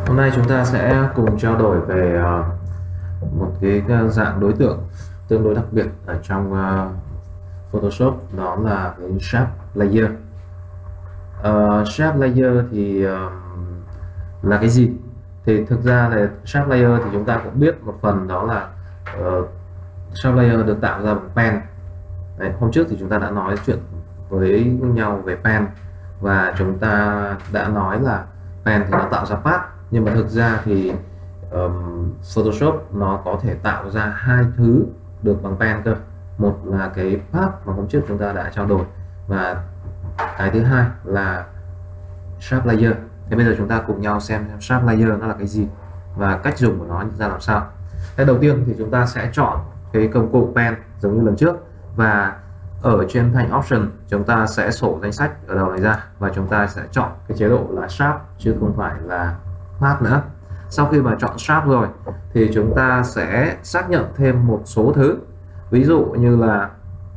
Hôm nay chúng ta sẽ cùng trao đổi về một cái dạng đối tượng tương đối đặc biệt ở trong Photoshop, đó là cái Shape Layer. Shape Layer thì là cái gì? Thì thực ra là Shape Layer thì chúng ta cũng biết một phần, đó là Shape Layer được tạo ra bằng pen. Đấy, hôm trước thì chúng ta đã nói chuyện với nhau về pen và chúng ta đã nói là pen thì nó tạo ra path, nhưng mà thực ra thì Photoshop nó có thể tạo ra hai thứ được bằng pen cơ. Một là cái path mà hôm trước chúng ta đã trao đổi, và cái thứ hai là Shape Layer. Thế bây giờ chúng ta cùng nhau xem Shape Layer nó là cái gì và cách dùng của nó ra làm sao. Cái đầu tiên thì chúng ta sẽ chọn cái công cụ pen giống như lần trước, và ở trên thanh option chúng ta sẽ sổ danh sách ở đầu này ra và chúng ta sẽ chọn cái chế độ là Shape chứ không phải là path nữa. Sau khi mà chọn Shape rồi thì chúng ta sẽ xác nhận thêm một số thứ, ví dụ như là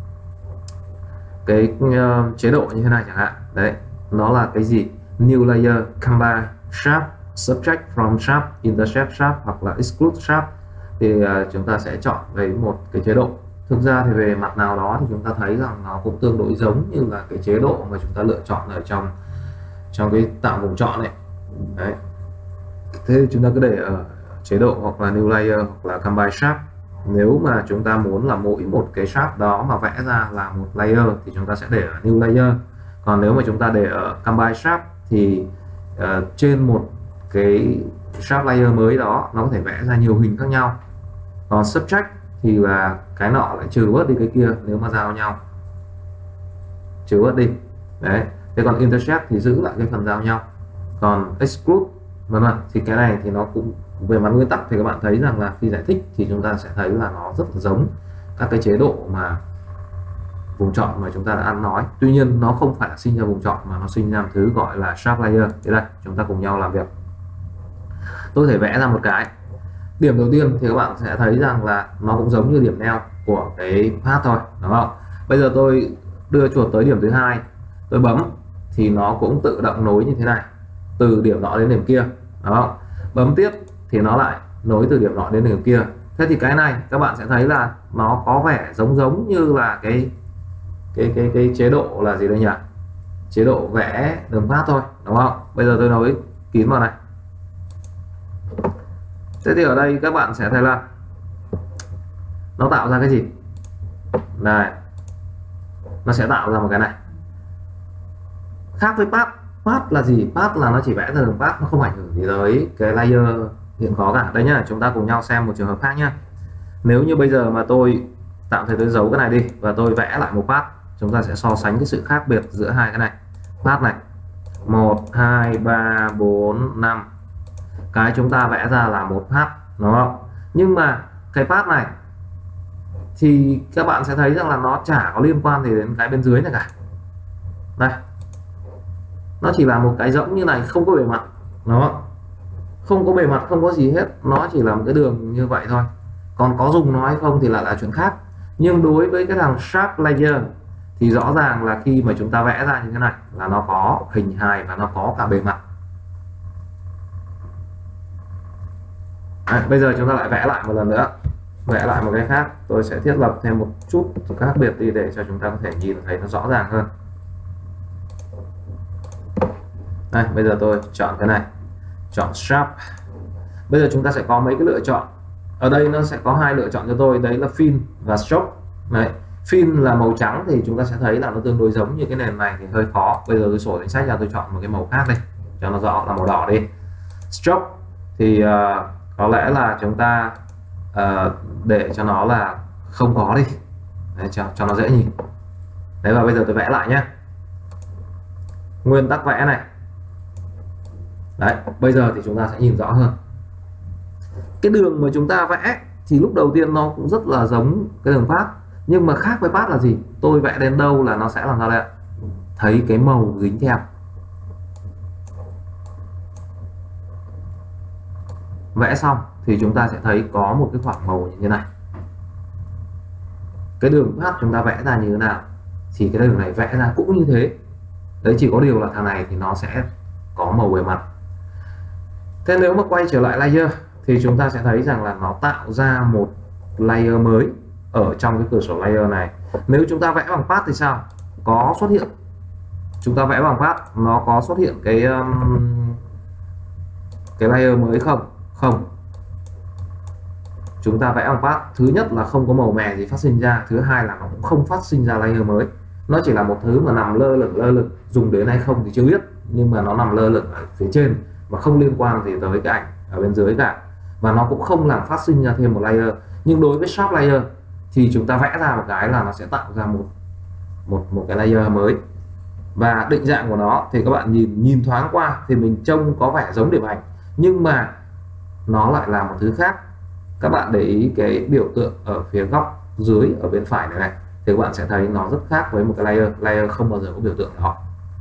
cái chế độ như thế này chẳng hạn. Đấy, nó là cái gì? New layer, combine shape, subtract from shape, intersect shape hoặc là exclude shape. Thì chúng ta sẽ chọn với một cái chế độ. Thực ra thì về mặt nào đó thì chúng ta thấy rằng nó cũng tương đối giống như là cái chế độ mà chúng ta lựa chọn ở trong cái tạo vùng chọn này. Đấy, thế chúng ta cứ để ở chế độ hoặc là new layer hoặc là combine shape. Nếu mà chúng ta muốn là mỗi một cái shape đó mà vẽ ra là một layer thì chúng ta sẽ để ở new layer. Còn nếu mà chúng ta để ở combine shape thì trên một cái shape layer mới đó nó có thể vẽ ra nhiều hình khác nhau. Còn subtract thì là cái nọ lại trừ bớt đi cái kia nếu mà giao nhau, trừ bớt đi. Đấy, thế còn intersect thì giữ lại cái phần giao nhau. Còn exclude vân vân thì cái này thì nó cũng về mặt nguyên tắc thì các bạn thấy rằng là khi giải thích thì chúng ta sẽ thấy là nó rất là giống các cái chế độ mà vùng chọn mà chúng ta đã ăn nói. Tuy nhiên nó không phải là sinh ra vùng chọn mà nó sinh ra một thứ gọi là Shape Layer. Thế đây, chúng ta cùng nhau làm việc. Tôi có thể vẽ ra một cái điểm đầu tiên thì các bạn sẽ thấy rằng là nó cũng giống như điểm neo của cái path thôi, đúng không? Bây giờ tôi đưa chuột tới điểm thứ hai, tôi bấm thì nó cũng tự động nối như thế này từ điểm nọ đến điểm kia, đúng không? Bấm tiếp thì nó lại nối từ điểm nọ đến điểm kia. Thế thì cái này các bạn sẽ thấy là nó có vẻ giống như là cái chế độ là gì đây nhỉ? Chế độ vẽ đường path thôi, đúng không? Bây giờ tôi nối kín vào này. Thế thì ở đây các bạn sẽ thấy là nó tạo ra cái gì? Này, nó sẽ tạo ra một cái này. Khác với path. Path là gì? Path là nó chỉ vẽ ra đường path, nó không ảnh hưởng gì tới cái layer hiện có cả. Đây nhá, chúng ta cùng nhau xem một trường hợp khác nhá. Nếu như bây giờ mà tôi tạm thời tôi giấu cái này đi và tôi vẽ lại một path, chúng ta sẽ so sánh cái sự khác biệt giữa hai cái này. Path này 1 2 3 4 5, cái chúng ta vẽ ra là một path, đúng không? Nhưng mà cái path này thì các bạn sẽ thấy rằng là nó chả có liên quan gì đến cái bên dưới này cả. Đây, nó chỉ là một cái rỗng như này, không có bề mặt, nó không có bề mặt, không có gì hết, nó chỉ là một cái đường như vậy thôi. Còn có dùng nó hay không thì lại là chuyện khác. Nhưng đối với cái thằng Shape Layer thì rõ ràng là khi mà chúng ta vẽ ra như thế này là nó có hình hài và nó có cả bề mặt. Đấy, bây giờ chúng ta lại vẽ lại một lần nữa, vẽ lại một cái khác. Tôi sẽ thiết lập thêm một chút khác biệt đi để cho chúng ta có thể nhìn thấy nó rõ ràng hơn. Đây, bây giờ tôi chọn cái này, chọn Shape. Bây giờ chúng ta sẽ có mấy cái lựa chọn. Ở đây nó sẽ có hai lựa chọn cho tôi, đấy là Fill và Stroke. Đấy, Fill là màu trắng thì chúng ta sẽ thấy là nó tương đối giống như cái nền này thì hơi khó. Bây giờ tôi sổ danh sách ra, tôi chọn một cái màu khác đây cho nó rõ là màu đỏ đi. Stroke thì có lẽ là chúng ta để cho nó là không có đi. Đấy, cho nó dễ nhìn. Đấy, và bây giờ tôi vẽ lại nhé. Nguyên tắc vẽ này. Đấy, bây giờ thì chúng ta sẽ nhìn rõ hơn. Cái đường mà chúng ta vẽ thì lúc đầu tiên nó cũng rất là giống cái đường path, nhưng mà khác với path là gì? Tôi vẽ đến đâu là nó sẽ làm sao đây ạ? Thấy cái màu dính theo. Vẽ xong thì chúng ta sẽ thấy có một cái khoảng màu như thế này. Cái đường path chúng ta vẽ ra như thế nào thì cái đường này vẽ ra cũng như thế. Đấy, chỉ có điều là thằng này thì nó sẽ có màu bề mặt. Thế nếu mà quay trở lại layer thì chúng ta sẽ thấy rằng là nó tạo ra một layer mới ở trong cái cửa sổ layer này. Nếu chúng ta vẽ bằng path thì sao? Có xuất hiện, chúng ta vẽ bằng path nó có xuất hiện cái layer mới không? Không. Chúng ta vẽ bằng path, thứ nhất là không có màu mè gì phát sinh ra, thứ hai là nó cũng không phát sinh ra layer mới. Nó chỉ là một thứ mà nằm lơ lửng, dùng đến hay không thì chưa biết, nhưng mà nó nằm lơ lửng ở phía trên và không liên quan gì tới cái ảnh ở bên dưới cả, và nó cũng không làm phát sinh ra thêm một layer. Nhưng đối với Sharp Layer thì chúng ta vẽ ra một cái là nó sẽ tạo ra một cái layer mới, và định dạng của nó thì các bạn nhìn thoáng qua thì mình trông có vẻ giống điểm ảnh, nhưng mà nó lại là một thứ khác. Các bạn để ý cái biểu tượng ở phía góc dưới ở bên phải này thì các bạn sẽ thấy nó rất khác với một cái layer không bao giờ có biểu tượng đó.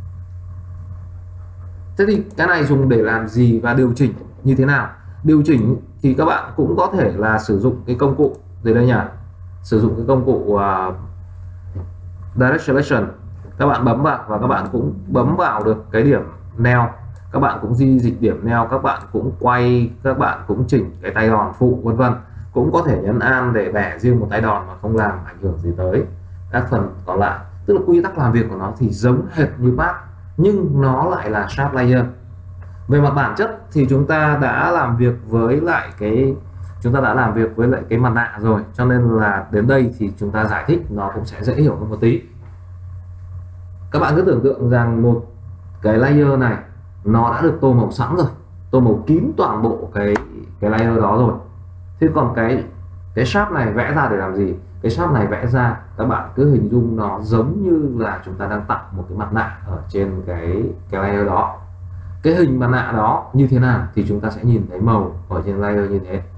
Thế thì cái này dùng để làm gì và điều chỉnh như thế nào? Điều chỉnh thì các bạn cũng có thể là sử dụng cái công cụ gì đây nhỉ? Sử dụng cái công cụ Direct Selection. Các bạn bấm vào và các bạn cũng bấm vào được cái điểm nail, các bạn cũng di dịch điểm nail, các bạn cũng quay, các bạn cũng chỉnh cái tay đòn phụ vân vân. Cũng có thể nhấn Alt để bẻ riêng một tay đòn mà không làm ảnh hưởng gì tới các phần còn lại. Tức là quy tắc làm việc của nó thì giống hệt như path, nhưng nó lại là Sharp Layer. Về mặt bản chất thì chúng ta đã làm việc với lại cái mặt nạ rồi, cho nên là đến đây thì chúng ta giải thích nó cũng sẽ dễ hiểu hơn một tí. Các bạn cứ tưởng tượng rằng một cái layer này nó đã được tô màu sẵn rồi, tô màu kín toàn bộ cái layer đó rồi. Thế còn cái Sharp này vẽ ra để làm gì? Cái Sharp này vẽ ra, các bạn cứ hình dung nó giống như là chúng ta đang tạo một cái mặt nạ ở trên cái layer đó. Cái hình mặt nạ đó như thế nào thì chúng ta sẽ nhìn thấy màu ở trên layer như thế.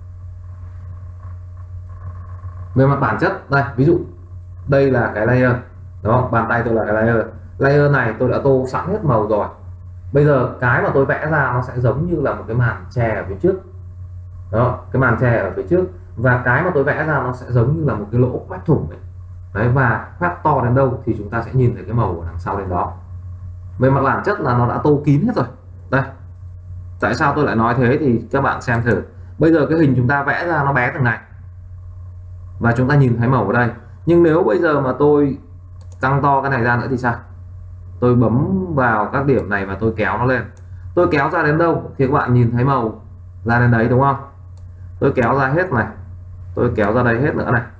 Về mặt bản chất đây, ví dụ đây là cái layer đó, bàn tay tôi là cái layer này tôi đã tô sẵn hết màu rồi. Bây giờ cái mà tôi vẽ ra nó sẽ giống như là một cái màn che ở phía trước đó, cái màn che ở phía trước, và cái mà tôi vẽ ra nó sẽ giống như là một cái lỗ khoét thủng ấy. Đấy, và khoét to đến đâu thì chúng ta sẽ nhìn thấy cái màu ở đằng sau đến đó. Về mặt bản chất là nó đã tô kín hết rồi. Đây, tại sao tôi lại nói thế thì các bạn xem thử. Bây giờ cái hình chúng ta vẽ ra nó bé từng này và chúng ta nhìn thấy màu ở đây, nhưng nếu bây giờ mà tôi tăng to cái này ra nữa thì sao? Tôi bấm vào các điểm này và tôi kéo nó lên, tôi kéo ra đến đâu thì các bạn nhìn thấy màu ra đến đấy, đúng không? Tôi kéo ra hết này, tôi kéo ra đây hết nữa này,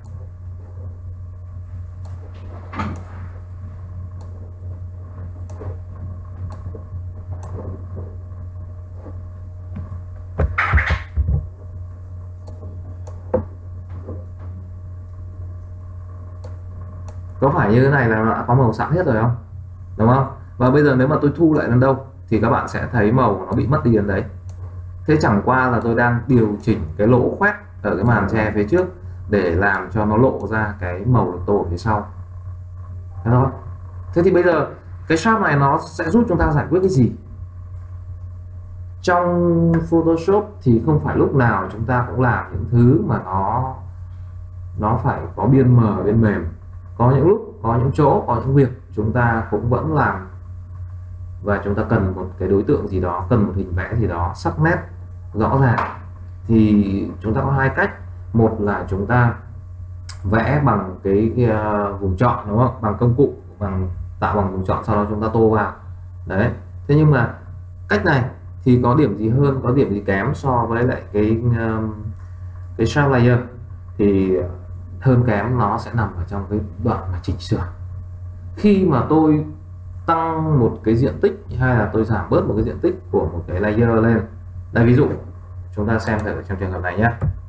có phải như thế này là nó đã có màu sẵn hết rồi không? Đúng không? Và bây giờ nếu mà tôi thu lại đến đâu thì các bạn sẽ thấy màu nó bị mất đi đến đấy. Thế chẳng qua là tôi đang điều chỉnh cái lỗ khoét ở cái màn che phía trước để làm cho nó lộ ra cái màu được tô phía sau. Thấy không? Thế thì bây giờ cái Sharp này nó sẽ giúp chúng ta giải quyết cái gì? Trong Photoshop thì không phải lúc nào chúng ta cũng làm những thứ mà nó phải có biên mờ biên mềm. Có những lúc, có những chỗ, có những việc chúng ta cũng vẫn làm, và chúng ta cần một cái đối tượng gì đó, cần một hình vẽ gì đó sắc nét rõ ràng, thì chúng ta có hai cách. Một là chúng ta vẽ bằng cái vùng chọn, đúng không? Bằng công cụ, tạo bằng vùng chọn, sau đó chúng ta tô vào. Đấy. Thế nhưng mà cách này thì có điểm gì hơn, có điểm gì kém so với lại cái Sharp Layer? Thì hơn kém nó sẽ nằm ở trong cái đoạn mà chỉnh sửa. Khi mà tôi tăng một cái diện tích hay là tôi giảm bớt một cái diện tích của một cái layer lên, đây ví dụ chúng ta xem thử trong trường hợp này nhé,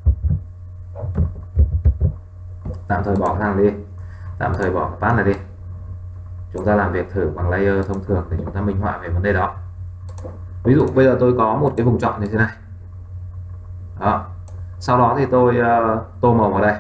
tạm thời bỏ sang đi, tạm thời bỏ path này đi, chúng ta làm việc thử bằng layer thông thường để chúng ta minh họa về vấn đề đó. Ví dụ bây giờ tôi có một cái vùng chọn như thế này đó, sau đó thì tôi tô màu vào đây.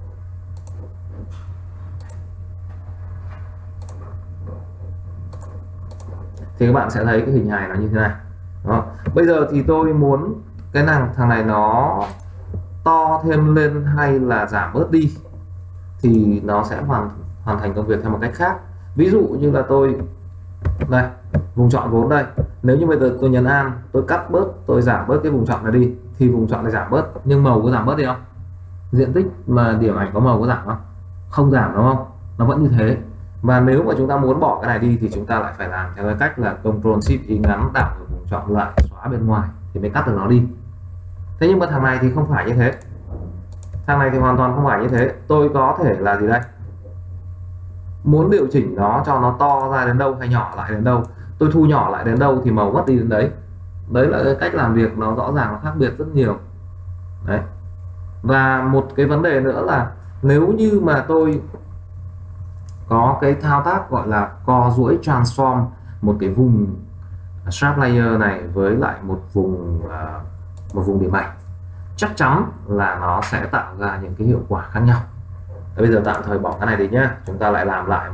Thì các bạn sẽ thấy cái hình hài nó như thế này đó. Bây giờ thì tôi muốn cái thằng này nó to thêm lên hay là giảm bớt đi thì nó sẽ hoàn thành công việc theo một cách khác. Ví dụ như là tôi đây, vùng chọn vốn đây, nếu như bây giờ tôi nhấn Alt, tôi cắt bớt, tôi giảm bớt cái vùng chọn này đi thì vùng chọn này giảm bớt, nhưng màu có giảm bớt đi không? Diện tích mà điểm ảnh có màu có giảm không? Không giảm đúng không? Nó vẫn như thế. Và nếu mà chúng ta muốn bỏ cái này đi thì chúng ta lại phải làm theo cái cách là Ctrl Shift Y ngắn, đảo ở vùng chọn lại, xóa bên ngoài thì mới cắt được nó đi. Thế nhưng mà thằng này thì không phải như thế. Thằng này thì hoàn toàn không phải như thế. Tôi có thể là gì đây? Muốn điều chỉnh nó cho nó to ra đến đâu hay nhỏ lại đến đâu, tôi thu nhỏ lại đến đâu thì màu mất đi đến đấy. Đấy là cái cách làm việc nó rõ ràng nó khác biệt rất nhiều. Đấy. Và một cái vấn đề nữa là nếu như mà tôi có cái thao tác gọi là co duỗi transform một cái vùng sharp layer này với lại một vùng điểm ảnh, chắc chắn là nó sẽ tạo ra những cái hiệu quả khác nhau. Bây giờ tạm thời bỏ cái này đi nhá, chúng ta lại làm lại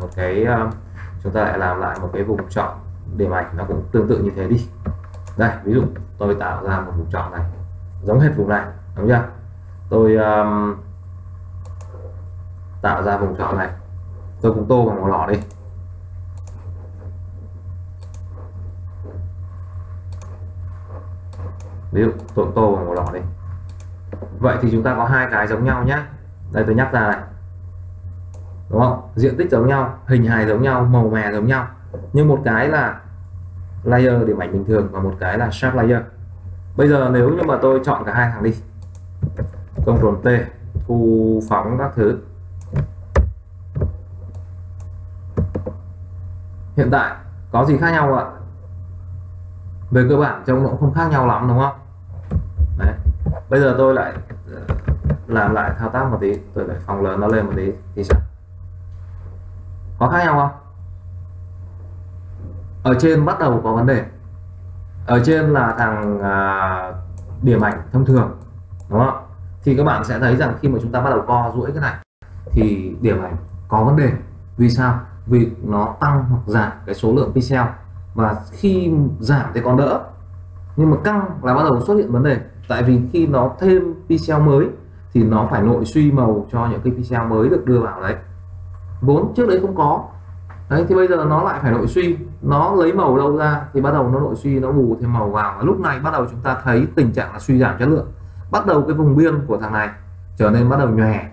một cái vùng chọn điểm ảnh nó cũng tương tự như thế đi. Đây, ví dụ tôi tạo ra một vùng chọn này giống hết vùng này, đúng chưa? Tôi tạo ra vùng chọn này, tôi cũng tô bằng màu đỏ đi. Ví dụ tôi cũng tô bằng màu đỏ đi. Vậy thì chúng ta có hai cái giống nhau nhé. Đây tôi nhắc ra này, đúng không? Diện tích giống nhau, hình hài giống nhau, màu mè giống nhau, nhưng một cái là layer điểm ảnh bình thường và một cái là sharp layer. Bây giờ nếu như mà tôi chọn cả hai thằng đi, Ctrl T, thu phóng các thứ, hiện tại có gì khác nhau ạ? Về cơ bản trông nó cũng không khác nhau lắm, đúng không? Đấy. Bây giờ tôi lại làm lại thao tác một tí, tôi lại phóng lớn nó lên một tí thì sao? Có khác nhau không? Ở trên bắt đầu có vấn đề. Ở trên là thằng điểm ảnh thông thường, đúng không? Thì các bạn sẽ thấy rằng khi mà chúng ta bắt đầu co duỗi cái này thì điểm ảnh có vấn đề. Vì sao? Vì nó tăng hoặc giảm cái số lượng pixel, và khi giảm thì còn đỡ, nhưng mà căng là bắt đầu xuất hiện vấn đề. Tại vì khi nó thêm pixel mới thì nó phải nội suy màu cho những cái pixel mới được đưa vào đấy, vốn trước đấy không có. Đấy, thì bây giờ nó lại phải nội suy, nó lấy màu đâu ra thì bắt đầu nó nội suy, nó bù thêm màu vào, và lúc này bắt đầu chúng ta thấy tình trạng là suy giảm chất lượng. Bắt đầu cái vùng biên của thằng này trở nên bắt đầu nhòe,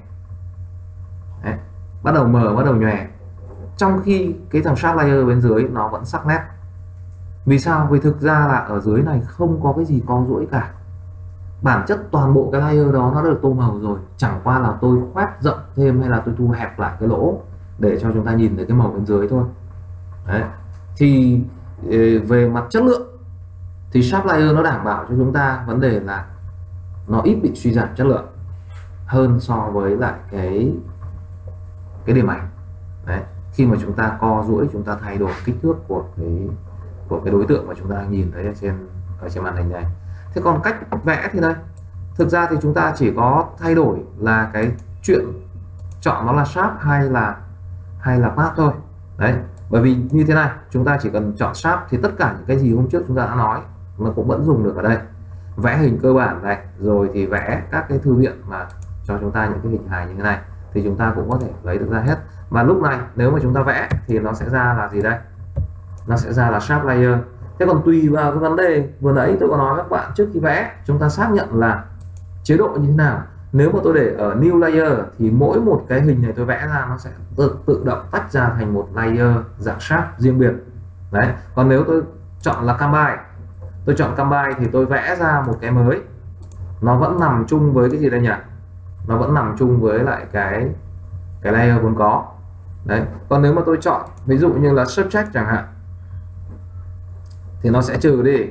bắt đầu mờ, bắt đầu nhòe, trong khi cái thằng sharp layer bên dưới nó vẫn sắc nét. Vì sao? Vì thực ra là ở dưới này không có cái gì co duỗi cả. Bản chất toàn bộ cái layer đó nó được tô màu rồi, chẳng qua là tôi khoét rộng thêm hay là tôi thu hẹp lại cái lỗ để cho chúng ta nhìn thấy cái màu bên dưới thôi. Đấy. Thì về mặt chất lượng thì sharp layer nó đảm bảo cho chúng ta vấn đề là nó ít bị suy giảm chất lượng hơn so với lại cái điểm ảnh. Đấy. Khi mà chúng ta co duỗi, chúng ta thay đổi kích thước của cái đối tượng mà chúng ta nhìn thấy ở trên màn hình này. Thế còn cách vẽ thì đây, thực ra thì chúng ta chỉ có thay đổi là cái chuyện chọn nó là sharp hay là path thôi. Đấy, bởi vì như thế này, chúng ta chỉ cần chọn sharp thì tất cả những cái gì hôm trước chúng ta đã nói nó cũng vẫn dùng được ở đây. Vẽ hình cơ bản này, rồi thì vẽ các cái thư viện mà cho chúng ta những cái hình hài như thế này thì chúng ta cũng có thể lấy được ra hết. Và lúc này nếu mà chúng ta vẽ thì nó sẽ ra là gì đây? Nó sẽ ra là sharp layer. Thế còn tùy vào cái vấn đề vừa nãy tôi có nói các bạn, trước khi vẽ chúng ta xác nhận là chế độ như thế nào. Nếu mà tôi để ở new layer thì mỗi một cái hình này tôi vẽ ra nó sẽ tự động tách ra thành một layer dạng sharp riêng biệt. Đấy. Còn nếu tôi chọn là combine, thì tôi vẽ ra một cái mới, nó vẫn nằm chung với cái gì đây nhỉ? Nó vẫn nằm chung với lại cái layer vốn có. Đấy. Còn nếu mà tôi chọn ví dụ như là subject chẳng hạn thì nó sẽ trừ đi.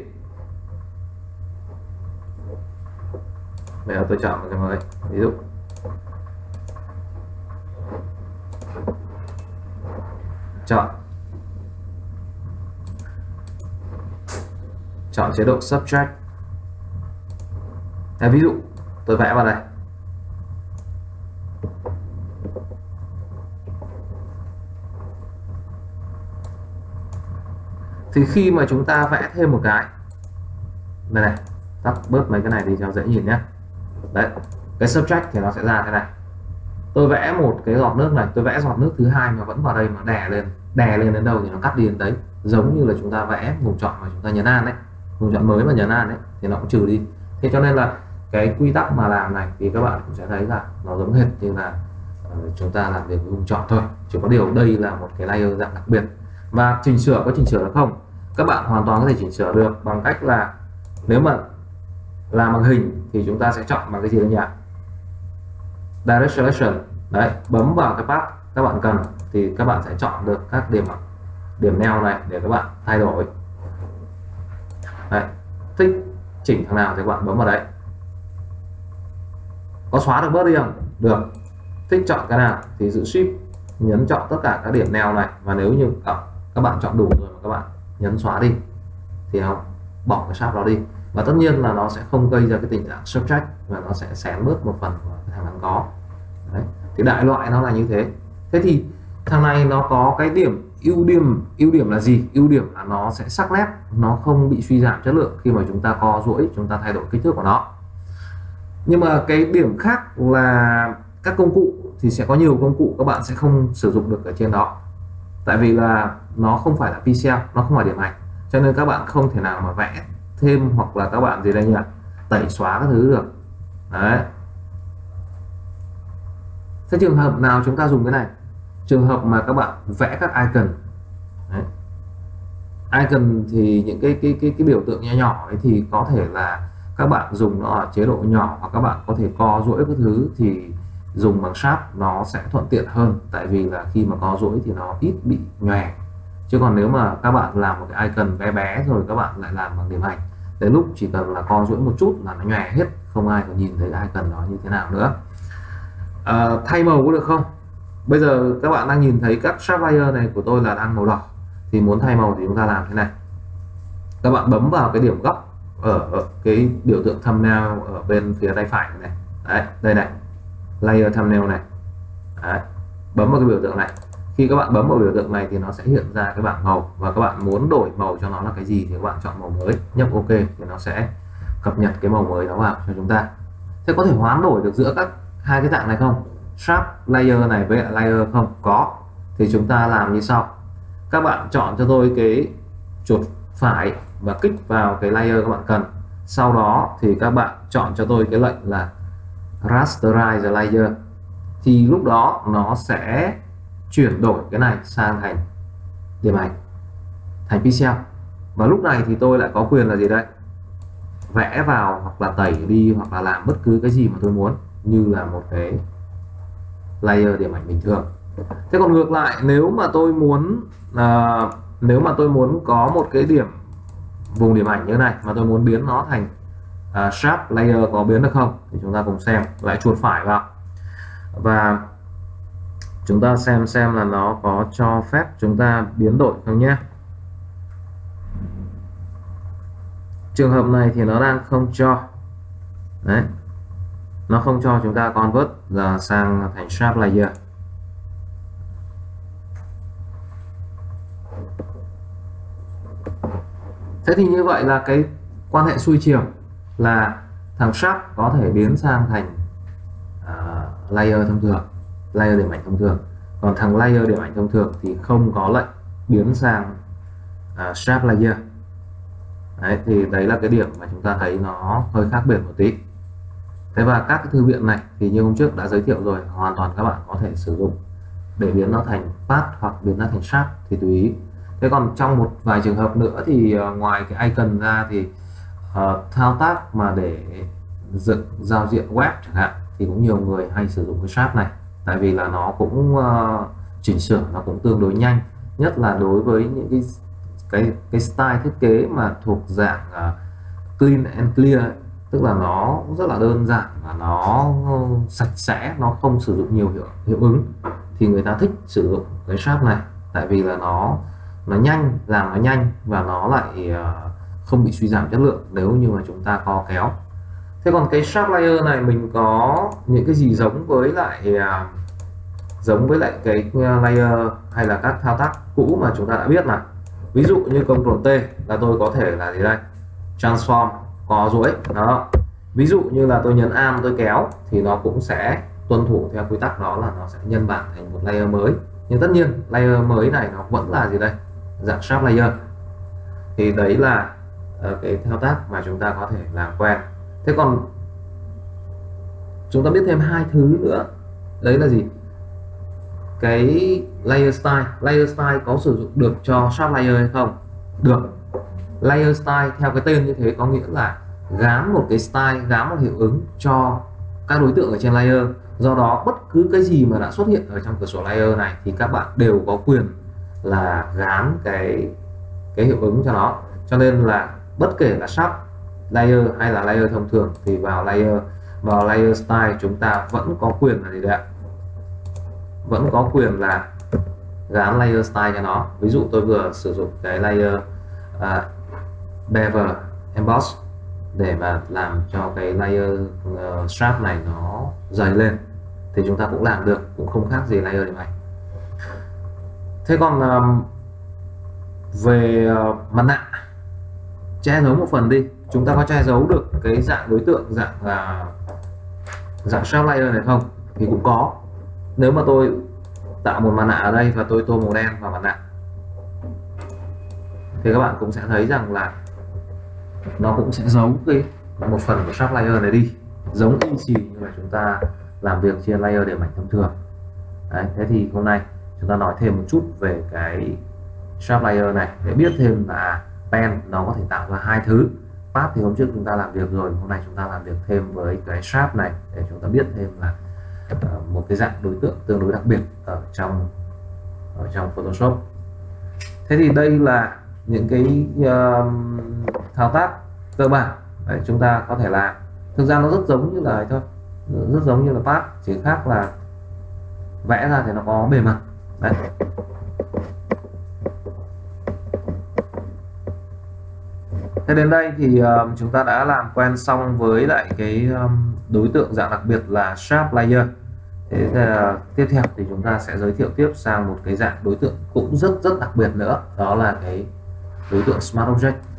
Bây giờ tôi chọn một cái mới, ví dụ chọn chế độ subject. Ví dụ tôi vẽ vào đây, thì khi mà chúng ta vẽ thêm một cái đây này, tắt bớt mấy cái này đi cho dễ nhìn nhé. Đấy, cái subject thì nó sẽ ra thế này. Tôi vẽ một cái giọt nước này, tôi vẽ giọt nước thứ hai mà vẫn vào đây mà đè lên đến đâu thì nó cắt đi đến đấy. giống như là chúng ta vẽ vùng chọn mà chúng ta nhấn An đấy, vùng chọn mới mà nhấn An đấy thì nó cũng trừ đi. Thế cho nên là cái quy tắc mà làm này thì các bạn cũng sẽ thấy là nó giống hệt như là chúng ta làm việc với vùng chọn thôi, chỉ có điều đây là một cái layer dạng đặc biệt. Và chỉnh sửa có chỉnh sửa được không? Các bạn hoàn toàn có thể chỉnh sửa được bằng cách là nếu mà làm bằng hình thì chúng ta sẽ chọn bằng cái gì đây nhỉ? Direct Selection đấy, bấm vào cái path các bạn cần thì các bạn sẽ chọn được các điểm neo này để các bạn thay đổi đấy. Thích chỉnh thằng nào thì các bạn bấm vào đấy. Có xóa được bớt đi không? Được. Thích chọn cái nào thì giữ Shift nhấn chọn tất cả các điểm neo này, và nếu như các bạn chọn đủ rồi mà các bạn nhấn xóa đi thì nó bỏ cái sharp đó đi, và tất nhiên là nó sẽ không gây ra cái tình trạng subtract và nó sẽ xén bớt một phần của cái thằng đang có đấy. Thì đại loại nó là như thế. Thế thì thằng này nó có cái ưu điểm là gì? Ưu điểm là nó sẽ sắc nét, nó không bị suy giảm chất lượng khi mà chúng ta co duỗi, chúng ta thay đổi kích thước của nó. Nhưng mà cái điểm khác là các công cụ thì sẽ có nhiều công cụ các bạn sẽ không sử dụng được ở trên đó, tại vì là nó không phải là pixel, nó không phải điểm ảnh, cho nên các bạn không thể nào mà vẽ thêm hoặc là các bạn gì đây nhỉ, tẩy xóa các thứ được đấy. Thế trường hợp nào chúng ta dùng cái này? Trường hợp mà các bạn vẽ các icon đấy. Icon thì những cái biểu tượng nhỏ nhỏ ấy thì có thể là các bạn dùng nó ở chế độ nhỏ, hoặc các bạn có thể co duỗi các thứ thì dùng bằng Sharp nó sẽ thuận tiện hơn, tại vì là khi mà co duỗi thì nó ít bị nhòe. Chứ còn nếu mà các bạn làm một cái icon bé bé rồi các bạn lại làm bằng điểm ảnh, đến lúc chỉ cần là co duỗi một chút là nó nhòe hết, không ai còn nhìn thấy icon đó như thế nào nữa. Thay màu có được không? Bây giờ các bạn đang nhìn thấy các Sharp layer này của tôi là đang màu đỏ, thì muốn thay màu thì chúng ta làm thế này. Các bạn bấm vào cái điểm góc ở cái biểu tượng thumbnail ở bên phía tay phải này. Đấy, đây này, layer thumbnail này. Đấy, bấm vào cái biểu tượng này. Khi các bạn bấm vào biểu tượng này thì nó sẽ hiện ra cái bảng màu, và các bạn muốn đổi màu cho nó là cái gì thì các bạn chọn màu mới, nhấp OK thì nó sẽ cập nhật cái màu mới đó vào cho chúng ta. Thế có thể hoán đổi được giữa các hai cái dạng này không? Sharp layer này với lại layer không? Có. Thì chúng ta làm như sau. Các bạn chọn cho tôi cái chuột phải và kích vào cái layer các bạn cần. Sau đó thì các bạn chọn cho tôi cái lệnh là rasterize layer. Thì lúc đó nó sẽ chuyển đổi cái này sang thành điểm ảnh, thành pixel. Và lúc này thì tôi lại có quyền là gì đây? Vẽ vào hoặc là tẩy đi hoặc là làm bất cứ cái gì mà tôi muốn, như là một cái layer điểm ảnh bình thường. Thế còn ngược lại, nếu mà tôi muốn có một cái vùng điểm ảnh như thế này mà tôi muốn biến nó thành Sharp layer, có biến được không? Thì chúng ta cùng xem. Lại chuột phải vào và chúng ta xem là nó có cho phép chúng ta biến đổi không nhé. Trường hợp này thì nó đang không cho. Đấy, nó không cho chúng ta convert sang thành Sharp layer. Thế thì như vậy là cái quan hệ xuôi chiều là thằng Sharp có thể biến sang thành layer thông thường, layer điểm ảnh thông thường, còn thằng layer điểm ảnh thông thường thì không có lệnh biến sang Sharp layer. Đấy, thì đấy là cái điểm mà chúng ta thấy nó hơi khác biệt một tí. Thế và các cái thư viện này thì như hôm trước đã giới thiệu rồi, hoàn toàn các bạn có thể sử dụng để biến nó thành path hoặc biến nó thành Sharp thì tùy ý. Thế còn trong một vài trường hợp nữa thì ngoài cái icon ra thì thao tác mà để dựng giao diện web chẳng hạn thì cũng nhiều người hay sử dụng cái Sharp này, tại vì là nó cũng chỉnh sửa nó cũng tương đối nhanh, nhất là đối với những cái style thiết kế mà thuộc dạng clean and clear, tức là nó rất là đơn giản và nó sạch sẽ, nó không sử dụng nhiều hiệu ứng, thì người ta thích sử dụng cái Sharp này, tại vì là nó nhanh, làm nó nhanh và nó lại không bị suy giảm chất lượng nếu như mà chúng ta co kéo. Thế còn cái Sharp layer này mình có những cái gì giống với cái layer hay là các thao tác cũ mà chúng ta đã biết mà. Ví dụ như Ctrl T là tôi có thể là gì đây? Transform, co duỗi đó. Ví dụ như là tôi nhấn Alt tôi kéo thì nó cũng sẽ tuân thủ theo quy tắc, đó là nó sẽ nhân bản thành một layer mới. Nhưng tất nhiên layer mới này nó vẫn là gì đây? dạng Sharp Layer. Thì đấy là cái thao tác mà chúng ta có thể làm quen. Thế còn chúng ta biết thêm hai thứ nữa, đấy là gì? Cái Layer Style. Layer Style có sử dụng được cho Sharp Layer hay không? Được. Layer Style theo cái tên như thế có nghĩa là gán một cái style, gán một hiệu ứng cho các đối tượng ở trên layer. Do đó bất cứ cái gì mà đã xuất hiện ở trong cửa sổ layer này thì các bạn đều có quyền là gán cái hiệu ứng cho nó. Cho nên là bất kể là Sharp Layer hay là layer thông thường thì vào layer style chúng ta vẫn có quyền là gì đấy ạ? Vẫn có quyền là gán layer style cho nó. Ví dụ tôi vừa sử dụng cái layer bevel emboss để mà làm cho cái layer Sharp này nó dày lên thì chúng ta cũng làm được, cũng không khác gì layer điểm này. Thế còn về mặt nạ che giấu một phần đi, chúng ta có che giấu được cái dạng đối tượng dạng Sharp Layer này không? Thì cũng có. Nếu mà tôi tạo một mặt nạ ở đây và tôi tô màu đen vào mặt nạ thì các bạn cũng sẽ thấy rằng là nó cũng sẽ giấu cái một phần của Sharp Layer này đi, giống y xì như là chúng ta làm việc trên layer điểm ảnh thông thường. Đấy, thế thì hôm nay chúng ta nói thêm một chút về cái Sharp Layer này để biết thêm là pen nó có thể tạo ra hai thứ. Path thì hôm trước chúng ta làm việc rồi, hôm nay chúng ta làm việc thêm với cái Sharp này để chúng ta biết thêm là một cái dạng đối tượng tương đối đặc biệt ở trong Photoshop. Thế thì đây là những cái thao tác cơ bản đấy, chúng ta có thể làm. Thực ra nó rất giống như là thôi, rất giống như là Path, chỉ khác là vẽ ra thì nó có bề mặt đấy. Thế đến đây thì chúng ta đã làm quen xong với lại cái đối tượng dạng đặc biệt là Sharp Layer. Thế tiếp theo thì chúng ta sẽ giới thiệu tiếp sang một cái dạng đối tượng cũng rất đặc biệt nữa, đó là cái đối tượng Smart Object.